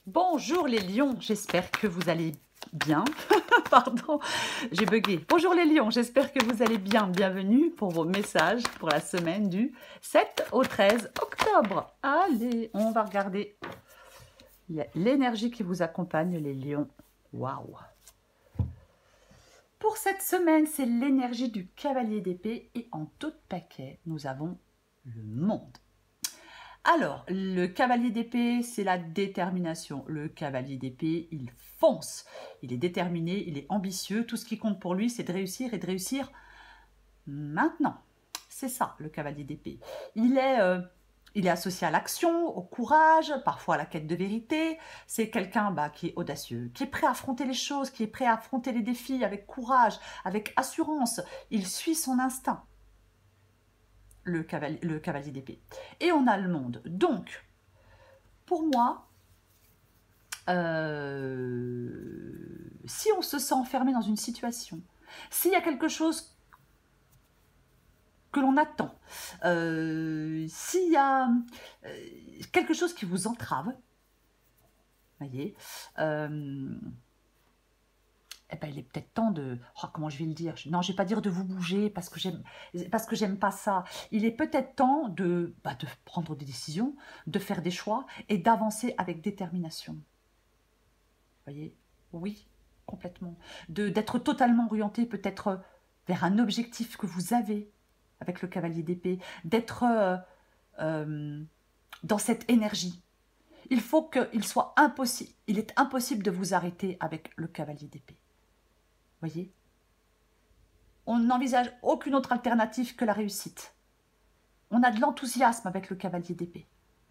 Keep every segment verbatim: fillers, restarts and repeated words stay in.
Bonjour les lions, j'espère que vous allez bien. Pardon, j'ai bugué. Bonjour les lions, j'espère que vous allez bien. Bienvenue pour vos messages pour la semaine du sept au treize octobre. Allez, on va regarder l'énergie qui vous accompagne les lions. Waouh! Pour cette semaine, c'est l'énergie du cavalier d'épée et en tout paquet, nous avons le monde. Alors, le cavalier d'épée, c'est la détermination. Le cavalier d'épée, il fonce. Il est déterminé, il est ambitieux. Tout ce qui compte pour lui, c'est de réussir et de réussir maintenant. C'est ça, le cavalier d'épée. Il est, euh, il est associé à l'action, au courage, parfois à la quête de vérité. C'est quelqu'un bah, qui est audacieux, qui est prêt à affronter les choses, qui est prêt à affronter les défis avec courage, avec assurance. Il suit son instinct. Le cavalier, le cavalier d'épée. Et on a le monde. Donc, pour moi, euh, si on se sent enfermé dans une situation, s'il y a quelque chose que l'on attend, euh, s'il y a euh, quelque chose qui vous entrave, voyez, euh, eh ben, il est peut-être temps de... Oh, comment je vais le dire? Non, je ne vais pas dire de vous bouger parce que j'aime parce que j'aime pas ça. Il est peut-être temps de, bah, de prendre des décisions, de faire des choix et d'avancer avec détermination. Vous voyez? Oui, complètement. D'être totalement orienté peut-être vers un objectif que vous avez avec le cavalier d'épée, d'être euh, euh, dans cette énergie. Il faut qu'il soit impossible, il est impossible de vous arrêter avec le cavalier d'épée. Voyez, on n'envisage aucune autre alternative que la réussite. On a de l'enthousiasme avec le cavalier d'épée.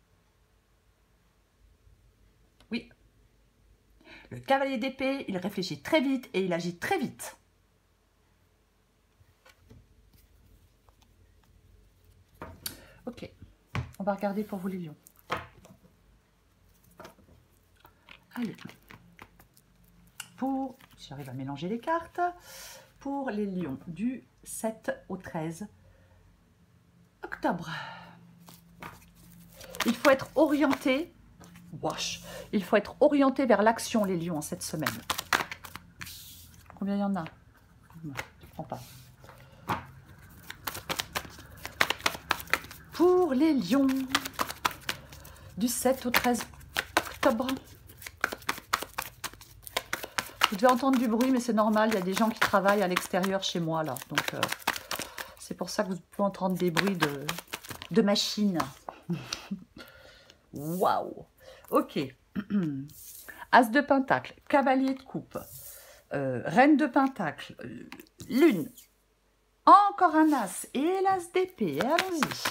Oui. Le cavalier d'épée, il réfléchit très vite et il agit très vite. Ok, on va regarder pour vous les lions. Allez. Pour, j'arrive à mélanger les cartes, pour les lions du sept au treize octobre. Il faut être orienté, wash, il faut être orienté vers l'action les lions en cette semaine. Combien il y en a? Je ne prends pas. Pour les lions du sept au treize octobre. Vous devez entendre du bruit, mais c'est normal. Il y a des gens qui travaillent à l'extérieur chez moi, là. Donc, euh, c'est pour ça que vous pouvez entendre des bruits de, de machines. Waouh! Ok. As de pentacle, cavalier de coupe, euh, reine de pentacle, euh, lune. Encore un as et l'as d'épée. Allons-y.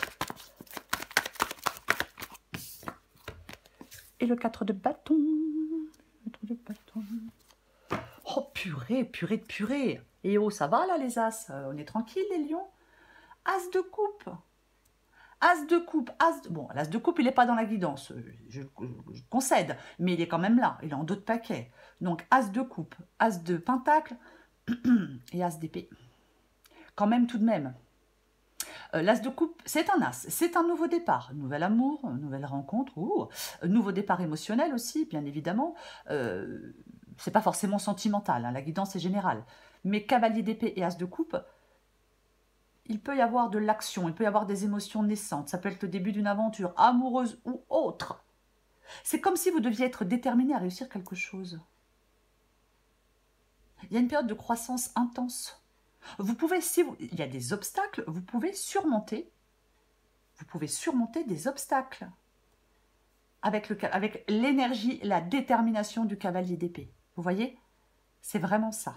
Et le quatre de bâton. Le quatre de bâton. Oh purée, purée de purée. Et oh, ça va là les as? euh, On est tranquille les lions? As de coupe. As de coupe. As de... Bon, l'as de coupe, il n'est pas dans la guidance. Je, je, je concède. Mais il est quand même là. Il est en dos de paquet. Donc, as de coupe, as de pentacle et as d'épée. Quand même, tout de même. Euh, l'as de coupe, c'est un as. C'est un nouveau départ. Nouvel amour, nouvelle rencontre. Ouh, nouveau départ émotionnel aussi, bien évidemment. Euh, c'est pas forcément sentimental, hein, la guidance est générale. Mais cavalier d'épée et as de coupe, il peut y avoir de l'action, il peut y avoir des émotions naissantes. Ça peut être le début d'une aventure amoureuse ou autre. C'est comme si vous deviez être déterminé à réussir quelque chose. Il y a une période de croissance intense. Vous pouvez, si vous, il y a des obstacles, vous pouvez surmonter, vous pouvez surmonter des obstacles avec le, avec l'énergie, la détermination du cavalier d'épée. Vous voyez? C'est vraiment ça.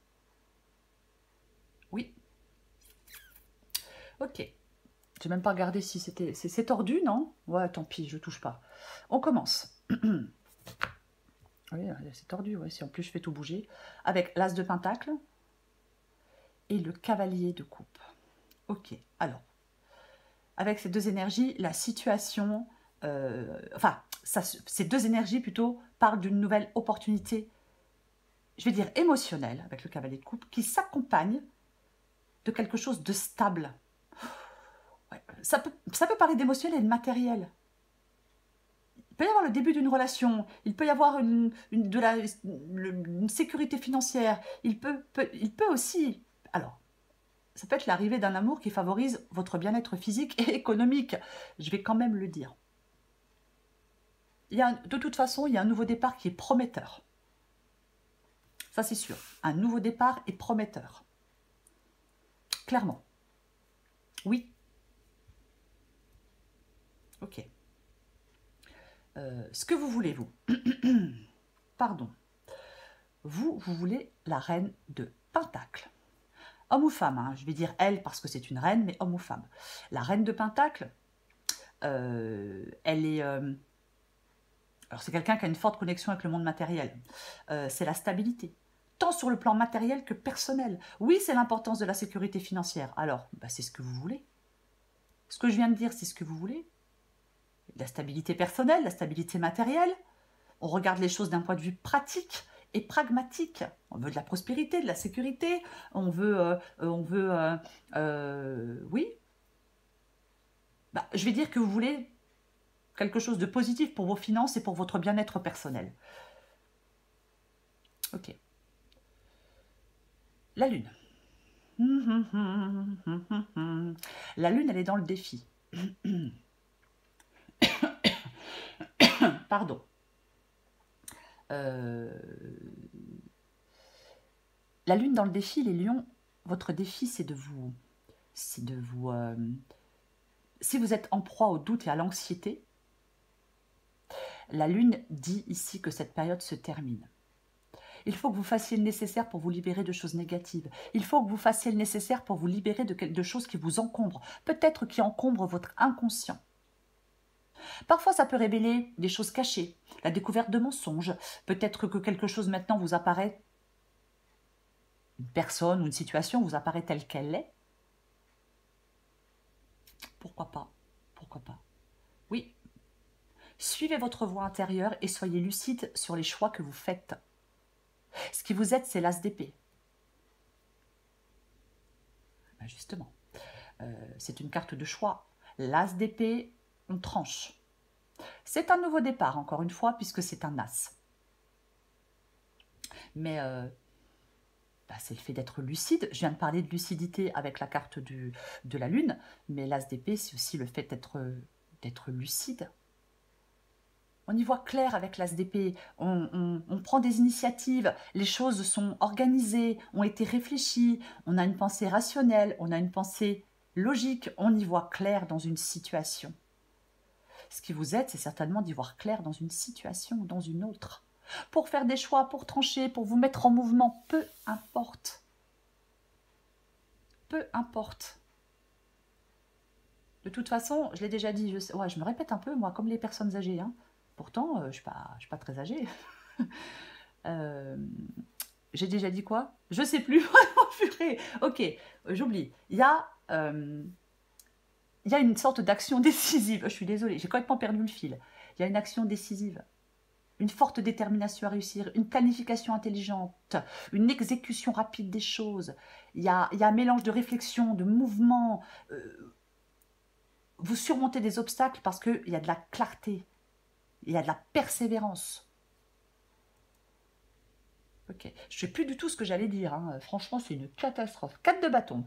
Oui. Ok. Je n'ai même pas regardé si c'était... C'est tordu, non? Ouais, tant pis, je ne touche pas. On commence. Oui, c'est tordu, ouais, si en plus je fais tout bouger. Avec l'as de pentacle et le cavalier de coupe. Ok, alors. Avec ces deux énergies, la situation... Euh, enfin, ça, ces deux énergies, plutôt, parlent d'une nouvelle opportunité, je vais dire émotionnelle, avec le cavalier de coupe, qui s'accompagne de quelque chose de stable. Ouais, ça, peut, ça peut parler d'émotionnel et de matériel. peut y avoir le début d'une relation, il peut y avoir une, une, de la, une sécurité financière, il peut, peut, il peut aussi... Alors, ça peut être l'arrivée d'un amour qui favorise votre bien-être physique et économique. Je vais quand même le dire. Il y a, de toute façon, il y a un nouveau départ qui est prometteur. Ça, c'est sûr. Un nouveau départ est prometteur. Clairement. Oui. Ok. Euh, ce que vous voulez, vous. Pardon. Vous, vous voulez la reine de Pentacle. Homme ou femme, hein, je vais dire elle parce que c'est une reine, mais homme ou femme. La reine de Pentacle, euh, elle est... Euh, alors c'est quelqu'un qui a une forte connexion avec le monde matériel. Euh, c'est la stabilité, tant sur le plan matériel que personnel. Oui, c'est l'importance de la sécurité financière. Alors, bah, c'est ce que vous voulez. Ce que je viens de dire, c'est ce que vous voulez. La stabilité personnelle, la stabilité matérielle. On regarde les choses d'un point de vue pratique et pragmatique. On veut de la prospérité, de la sécurité. On veut... Euh, on veut euh, euh, oui. Bah, je vais dire que vous voulez quelque chose de positif pour vos finances et pour votre bien-être personnel. Ok. La lune. La lune, elle est dans le défi. Pardon. Euh... La lune dans le défi, les lions, votre défi, c'est de vous... C'est de vous... Euh... Si vous êtes en proie au doute et à l'anxiété, la lune dit ici que cette période se termine. Il faut que vous fassiez le nécessaire pour vous libérer de choses négatives. Il faut que vous fassiez le nécessaire pour vous libérer de, de choses qui vous encombrent, peut-être qui encombrent votre inconscient. Parfois, ça peut révéler des choses cachées, la découverte de mensonges. Peut-être que quelque chose maintenant vous apparaît, une personne ou une situation vous apparaît telle qu'elle est. Pourquoi pas? Pourquoi pas? Oui. Suivez votre voix intérieure et soyez lucide sur les choix que vous faites. Ce qui vous aide, c'est l'as d'épée. Ben justement, euh, c'est une carte de choix. L'as d'épée, on tranche. C'est un nouveau départ, encore une fois, puisque c'est un as. Mais euh, bah, c'est le fait d'être lucide. Je viens de parler de lucidité avec la carte du, de la lune, mais l'as d'épée, c'est aussi le fait d'être d'être lucide. On y voit clair avec l'as d'épée, on, on, on prend des initiatives, les choses sont organisées, ont été réfléchies, on a une pensée rationnelle, on a une pensée logique, on y voit clair dans une situation. Ce qui vous aide, c'est certainement d'y voir clair dans une situation ou dans une autre. Pour faire des choix, pour trancher, pour vous mettre en mouvement, peu importe. Peu importe. De toute façon, je l'ai déjà dit, je, sais, ouais, je me répète un peu, moi, comme les personnes âgées, hein. Pourtant, euh, je ne suis, suis pas très âgée. euh, J'ai déjà dit quoi? Je ne sais plus. Ok, j'oublie. Il y a... Euh, il y a une sorte d'action décisive. Je suis désolée, j'ai complètement perdu le fil. Il y a une action décisive. Une forte détermination à réussir, une planification intelligente, une exécution rapide des choses. Il y a, il y a un mélange de réflexion, de mouvement. Euh, vous surmontez des obstacles parce qu'il y a de la clarté. Il y a de la persévérance. Ok. Je ne sais plus du tout ce que j'allais dire. Hein. Franchement, c'est une catastrophe. quatre de bâton.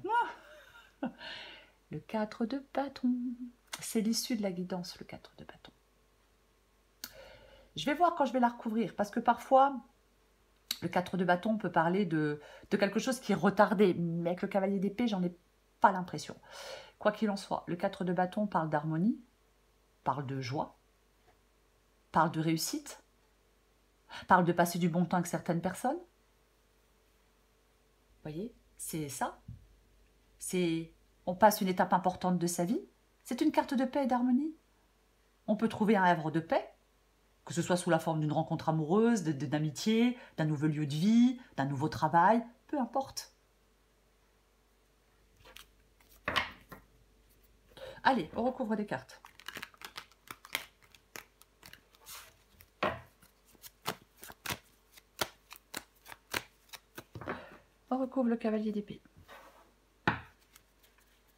Le quatre de bâton. C'est l'issue de la guidance, le quatre de bâton. Je vais voir quand je vais la recouvrir. Parce que parfois, le quatre de bâton peut parler de, de quelque chose qui est retardé. Mais avec le cavalier d'épée, j'en ai pas l'impression. Quoi qu'il en soit, le quatre de bâton parle d'harmonie, parle de joie, parle de réussite, parle de passer du bon temps avec certaines personnes. Vous voyez, c'est ça. C'est, on passe une étape importante de sa vie. C'est une carte de paix et d'harmonie. On peut trouver un havre de paix, que ce soit sous la forme d'une rencontre amoureuse, d'amitié, d'un nouveau lieu de vie, d'un nouveau travail, peu importe. Allez, on recouvre des cartes. On recouvre le cavalier d'épée.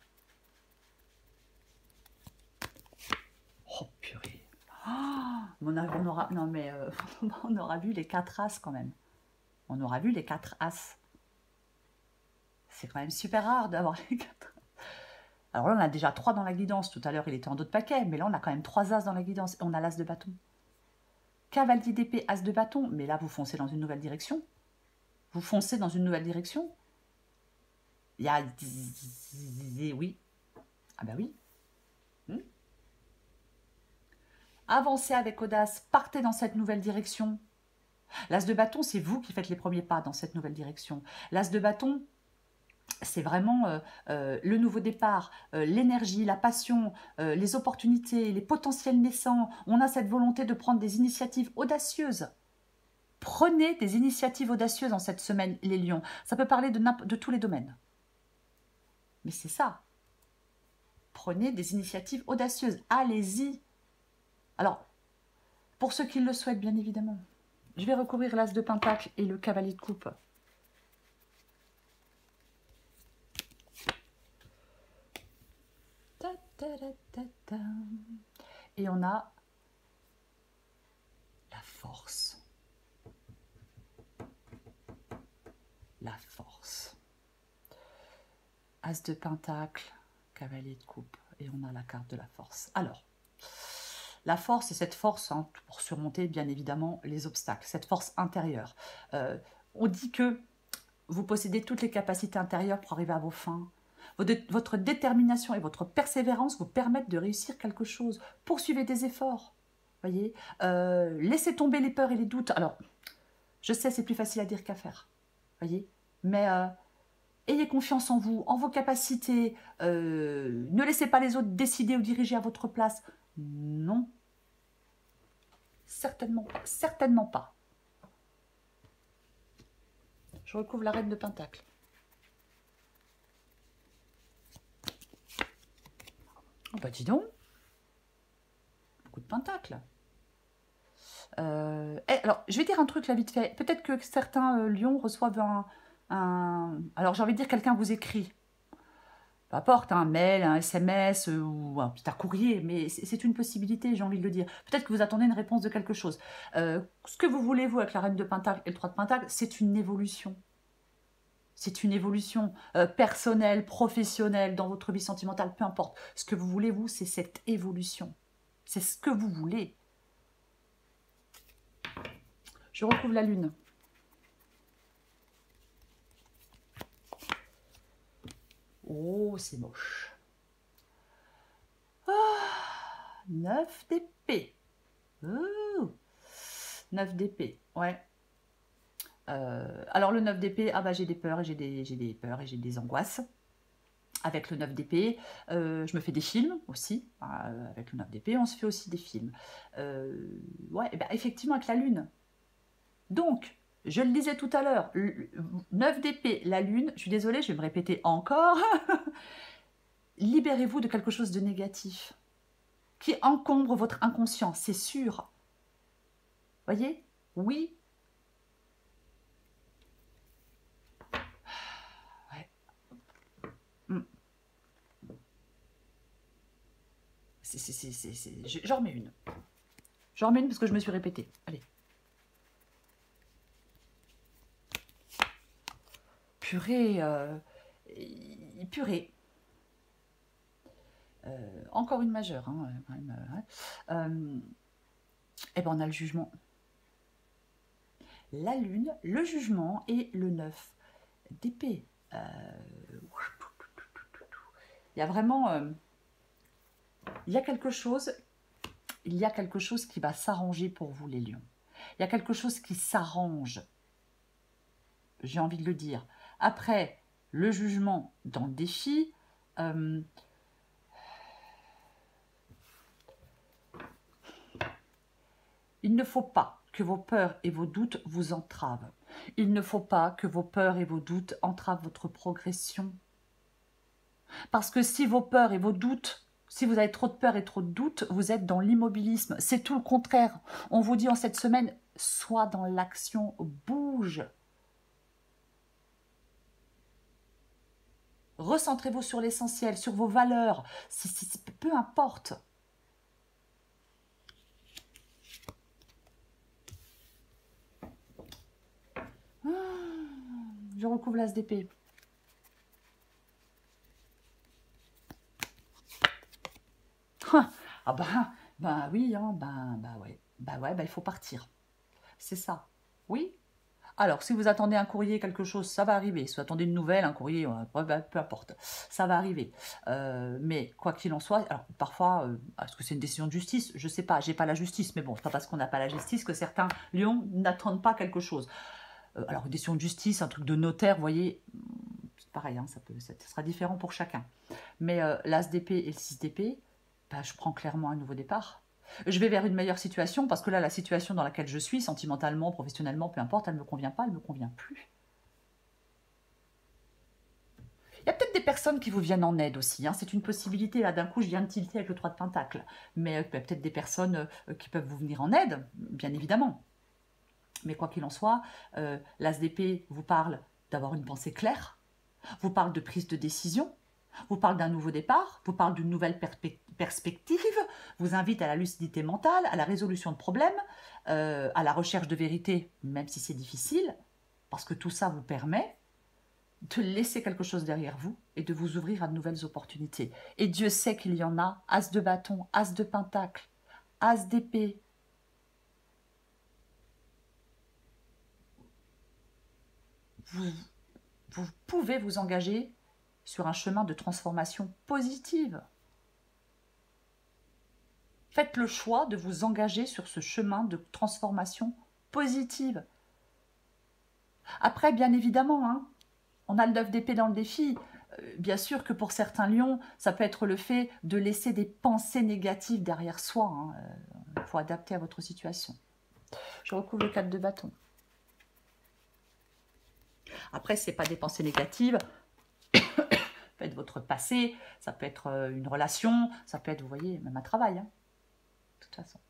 Oh purée. Oh, mon aura, non mais euh, on aura vu les quatre as quand même. On aura vu les quatre as. C'est quand même super rare d'avoir les quatre. Alors là, on a déjà trois dans la guidance. Tout à l'heure, il était en dos de paquet, mais là, on a quand même trois as dans la guidance. Et on a l'as de bâton. Cavalier d'épée, as de bâton. Mais là, vous foncez dans une nouvelle direction. Vous foncez dans une nouvelle direction. Il y a... Oui. Ah ben oui. Hmm. Avancez avec audace. Partez dans cette nouvelle direction. L'as de bâton, c'est vous qui faites les premiers pas dans cette nouvelle direction. L'as de bâton, c'est vraiment euh, euh, le nouveau départ, euh, l'énergie, la passion, euh, les opportunités, les potentiels naissants. On a cette volonté de prendre des initiatives audacieuses. Prenez des initiatives audacieuses en cette semaine, les lions. Ça peut parler de, de tous les domaines. Mais c'est ça. Prenez des initiatives audacieuses. Allez-y. Alors, pour ceux qui le souhaitent, bien évidemment, je vais recouvrir l'as de pentacle et le cavalier de coupe. Ta, ta, ta, ta, ta. Et on a la force. La force. As de pentacle, cavalier de coupe. Et on a la carte de la force. Alors, la force, c'est cette force hein, pour surmonter, bien évidemment, les obstacles. Cette force intérieure. Euh, on dit que vous possédez toutes les capacités intérieures pour arriver à vos fins. Votre détermination et votre persévérance vous permettent de réussir quelque chose. Poursuivez des efforts. Voyez, euh, laissez tomber les peurs et les doutes. Alors, je sais, c'est plus facile à dire qu'à faire. Voyez, mais euh, ayez confiance en vous, en vos capacités. Euh, ne laissez pas les autres décider ou diriger à votre place. Non. Certainement pas. Certainement pas. Je recouvre la reine de pentacle. Oh bah dis donc. Beaucoup de pentacle. Euh, eh, alors, je vais dire un truc là vite fait. Peut-être que certains euh, lions reçoivent un... un... Alors, j'ai envie de dire quelqu'un vous écrit. Peu importe, un mail, un S M S euh, ou un petit courrier, mais c'est une possibilité, j'ai envie de le dire. Peut-être que vous attendez une réponse de quelque chose. Euh, ce que vous voulez, vous, avec la reine de pentacle et le trois de pentacle, c'est une évolution. C'est une évolution euh, personnelle, professionnelle, dans votre vie sentimentale, peu importe. Ce que vous voulez, vous, c'est cette évolution. C'est ce que vous voulez. Je recouvre la lune. Oh, c'est moche. Ah, neuf d'épée. Oh, neuf d'épée, ouais. Euh, alors le neuf d'épée, ah bah j'ai des peurs et j'ai des, j'ai des peurs et j'ai des angoisses. Avec le neuf d'épée, euh, je me fais des films aussi. Euh, avec le neuf d'épée, on se fait aussi des films. Euh, ouais, et ben effectivement avec la lune. Donc, je le disais tout à l'heure, neuf d'épée, la lune, je suis désolée, je vais me répéter encore. Libérez-vous de quelque chose de négatif qui encombre votre inconscient, c'est sûr. Voyez? Oui. Ouais. Mm. J'en remets une. J'en remets une parce que je me suis répétée. Allez. Purée. Euh, purée. Euh, encore une majeure. Hein, quand même, euh, euh, et ben on a le jugement. La lune, le jugement et le neuf d'épée. Euh, il y a vraiment... Euh, il y a quelque chose... Il y a quelque chose qui va s'arranger pour vous, les lions. Il y a quelque chose qui s'arrange. J'ai envie de le dire. Après, le jugement dans le défi... Euh, il ne faut pas que vos peurs et vos doutes vous entravent. Il ne faut pas que vos peurs et vos doutes entravent votre progression. Parce que si vos peurs et vos doutes, si vous avez trop de peur et trop de doutes, vous êtes dans l'immobilisme. C'est tout le contraire. On vous dit en cette semaine, sois dans l'action, bouge. Recentrez-vous sur l'essentiel, sur vos valeurs. C est, c est, peu importe. je recouvre l'as d'épée. Ah bah, bah oui, hein, bah, bah ouais, bah ouais, bah il faut partir. C'est ça. Oui. Alors, si vous attendez un courrier, quelque chose, ça va arriver. Si vous attendez une nouvelle, un courrier, euh, bah, peu importe, ça va arriver. Euh, mais quoi qu'il en soit, alors parfois, euh, est-ce que c'est une décision de justice? Je sais pas, j'ai pas la justice, mais bon, c'est pas parce qu'on n'a pas la justice que certains lions n'attendent pas quelque chose. Euh, alors, une décision de justice, un truc de notaire, vous voyez, c'est pareil, hein, ça, peut, ça sera différent pour chacun. Mais euh, l'as d'épée et le six d'épée, bah, je prends clairement un nouveau départ. Je vais vers une meilleure situation parce que là, la situation dans laquelle je suis, sentimentalement, professionnellement, peu importe, elle ne me convient pas, elle ne me convient plus. Il y a peut-être des personnes qui vous viennent en aide aussi. Hein. C'est une possibilité. Là, d'un coup, je viens de tilter avec le trois de Pentacle. Mais euh, peut-être des personnes euh, qui peuvent vous venir en aide, bien évidemment. Mais quoi qu'il en soit, euh, l'as d'épée vous parle d'avoir une pensée claire, vous parle de prise de décision, vous parle d'un nouveau départ, vous parle d'une nouvelle perspective, vous invite à la lucidité mentale, à la résolution de problèmes, euh, à la recherche de vérité, même si c'est difficile, parce que tout ça vous permet de laisser quelque chose derrière vous et de vous ouvrir à de nouvelles opportunités. Et Dieu sait qu'il y en a. As de bâton, as de pentacle, as d'épée. Vous, vous pouvez vous engager sur un chemin de transformation positive. Faites le choix de vous engager sur ce chemin de transformation positive. Après, bien évidemment, hein, on a le neuf d'épée dans le défi. Euh, bien sûr que pour certains lions, ça peut être le fait de laisser des pensées négatives derrière soi. Hein. Il faut adapter à votre situation. Je recouvre le quatre de bâton. Après, ce n'est pas des pensées négatives. Ça peut être votre passé, ça peut être une relation, ça peut être, vous voyez, même un travail. Hein. De toute façon.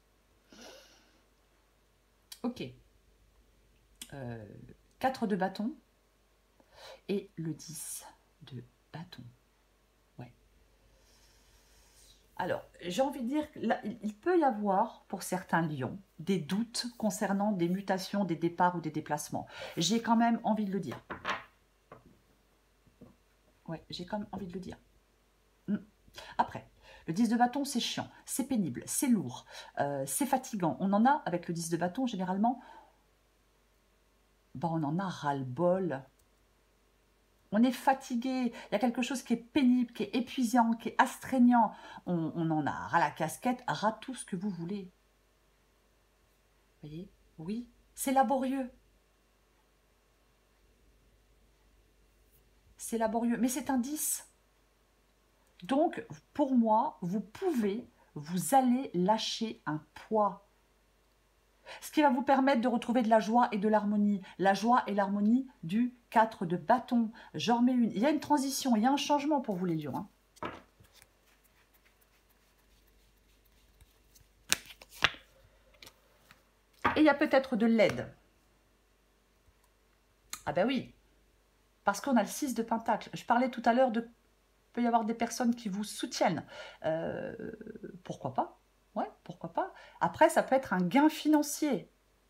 Ok. Euh, quatre de bâton et le dix de bâton. Ouais. Alors, j'ai envie de dire qu'il peut y avoir, pour certains lions, des doutes concernant des mutations, des départs ou des déplacements. J'ai quand même envie de le dire. Ouais, j'ai quand même envie de le dire. Après, le dix de bâton, c'est chiant, c'est pénible, c'est lourd, euh, c'est fatigant. On en a, avec le dix de bâton, généralement, ben, on en a ras-le-bol. On est fatigué, il y a quelque chose qui est pénible, qui est épuisant, qui est astreignant. On, on en a ras la casquette, ras tout ce que vous voulez. Vous voyez? Oui, c'est laborieux. C'est laborieux, mais c'est un dix. Donc, pour moi, vous pouvez, vous allez lâcher un poids. Ce qui va vous permettre de retrouver de la joie et de l'harmonie. La joie et l'harmonie du quatre de bâton. J'en remets une. Il y a une transition, il y a un changement pour vous les lions. Hein. Et il y a peut-être de l'aide. Ah ben oui, parce qu'on a le six de pentacle. Je parlais tout à l'heure de... Il peut y avoir des personnes qui vous soutiennent. Euh, pourquoi pas? Ouais, pourquoi pas? Après, ça peut être un gain financier.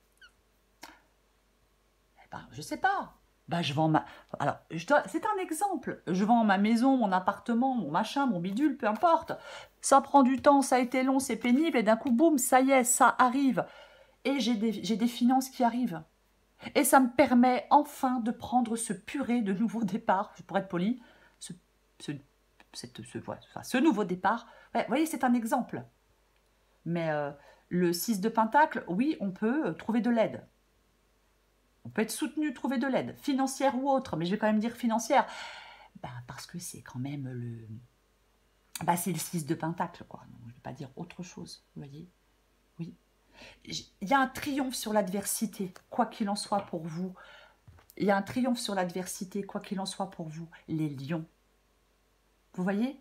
Eh ben, je sais pas. Ben, je vends ma... Alors, je dois... c'est un exemple. Je vends ma maison, mon appartement, mon machin, mon bidule, peu importe. Ça prend du temps, ça a été long, c'est pénible, et d'un coup, boum, ça y est, ça arrive. Et j'ai des... j'ai des finances qui arrivent. Et ça me permet enfin de prendre ce purée de nouveau départ, pour être poli, ce, ce Cette, ce, enfin, ce nouveau départ. Ouais, vous voyez, c'est un exemple. Mais euh, le six de pentacle, oui, on peut euh, trouver de l'aide. On peut être soutenu, trouver de l'aide, financière ou autre, mais je vais quand même dire financière, bah, parce que c'est quand même le... Bah, c'est le six de pentacle, quoi. Donc, je ne vais pas dire autre chose, vous voyez. Oui. Il y a un triomphe sur l'adversité, quoi qu'il en soit pour vous. Il y a un triomphe sur l'adversité, quoi qu'il en soit pour vous, les lions. Vous voyez?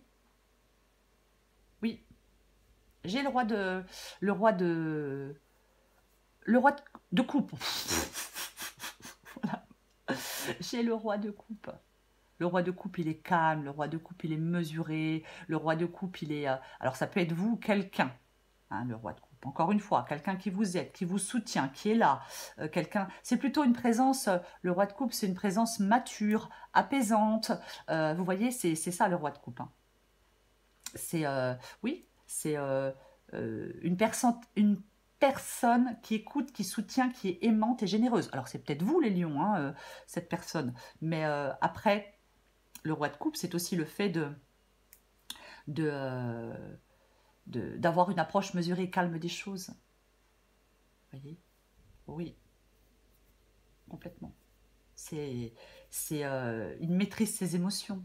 Oui. J'ai le roi de... Le roi de... Le roi de, de coupe. Voilà. J'ai le roi de coupe. Le roi de coupe, il est calme. Le roi de coupe, il est mesuré. Le roi de coupe, il est... Euh, alors, ça peut être vous ou quelqu'un, hein, le roi de coupe. coupe. Encore une fois, quelqu'un qui vous aide, qui vous soutient, qui est là. Euh, quelqu'un, c'est plutôt une présence, euh, le roi de coupe, c'est une présence mature, apaisante. Euh, vous voyez, c'est ça le roi de coupe. Hein. C'est, euh, oui, c'est euh, euh, une personne... Une personne qui écoute, qui soutient, qui est aimante et généreuse. Alors, c'est peut-être vous, les lions, hein, euh, cette personne. Mais euh, après, le roi de coupe, c'est aussi le fait de de, euh, de- d'avoir une approche mesurée et calme des choses. Vous voyez? Oui, complètement. C'est c'est euh, il maîtrise ses émotions.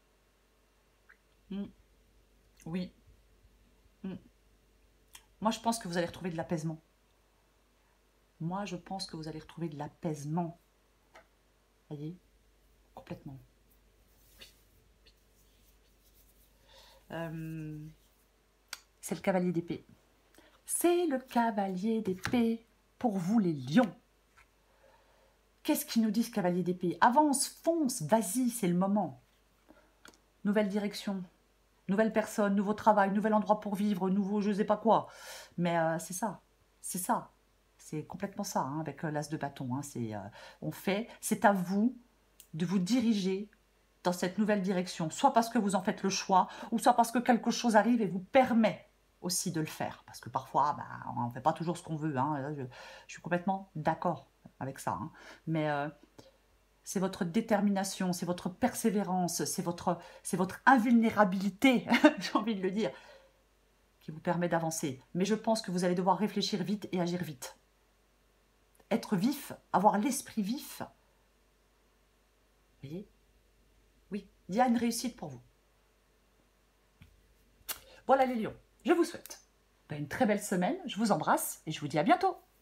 Mm, oui. Mm. Moi, je pense que vous allez retrouver de l'apaisement. Moi, je pense que vous allez retrouver de l'apaisement. Vous voyez? Complètement. Euh, c'est le cavalier d'épée. C'est le cavalier d'épée pour vous, les lions. Qu'est-ce qu'il nous dit, ce cavalier d'épée? Avance, fonce, vas-y, c'est le moment. Nouvelle direction, nouvelle personne, nouveau travail, nouvel endroit pour vivre, nouveau je sais pas quoi. Mais euh, c'est ça, c'est ça. C'est complètement ça, hein, avec euh, l'as de bâton. Hein, c'est, euh, on fait, c'est à vous de vous diriger dans cette nouvelle direction, soit parce que vous en faites le choix, ou soit parce que quelque chose arrive et vous permet aussi de le faire. Parce que parfois, bah, on ne fait pas toujours ce qu'on veut. Hein, je, je suis complètement d'accord avec ça. Hein. Mais euh, c'est votre détermination, c'est votre persévérance, c'est votre, c'est votre invulnérabilité, j'ai envie de le dire, qui vous permet d'avancer. Mais je pense que vous allez devoir réfléchir vite et agir vite. Être vif, avoir l'esprit vif. Vous voyez? Oui, il y a une réussite pour vous. Voilà les lions, je vous souhaite une très belle semaine, je vous embrasse et je vous dis à bientôt.